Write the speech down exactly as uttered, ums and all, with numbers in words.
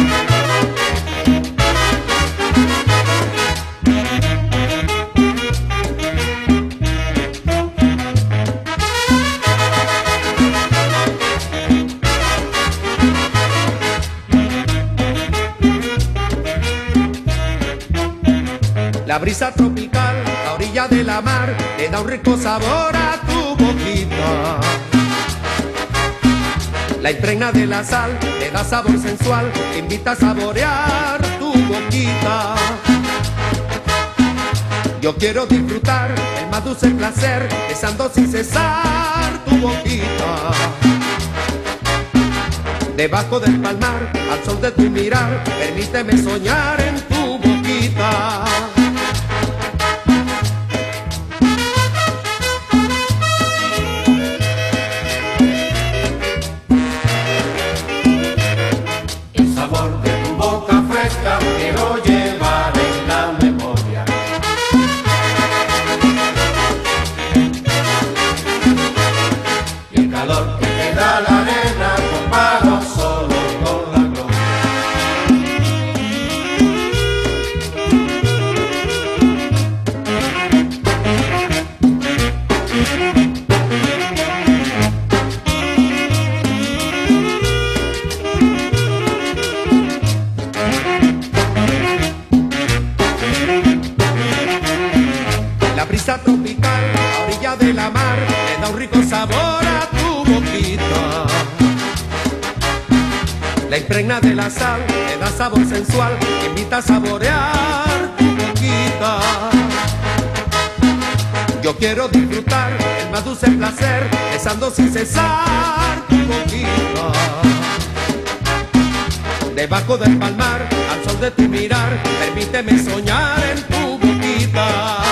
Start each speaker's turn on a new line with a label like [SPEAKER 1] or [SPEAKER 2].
[SPEAKER 1] La brisa tropical, a orilla de la mar, le da un rico sabor a tu boquita. La impregna de la sal, le da sabor sensual, te invita a saborear tu boquita. Yo quiero disfrutar el más dulce placer, besando sin cesar tu boquita. Debajo del palmar, al sol de tu mirar, permíteme soñar en tu boquita.
[SPEAKER 2] Quiero llevar en la memoria. Y el calor que te da la arena comparo solo con la gloria.
[SPEAKER 1] La brisa tropical, a orilla de la mar, le da un rico sabor a tu boquita. La impregna de la sal, le da sabor sensual, te invita a saborear tu boquita. Yo quiero disfrutar el más dulce placer, besando sin cesar tu boquita. Debajo del palmar, al sol de tu mirar, permíteme soñar en tu boquita.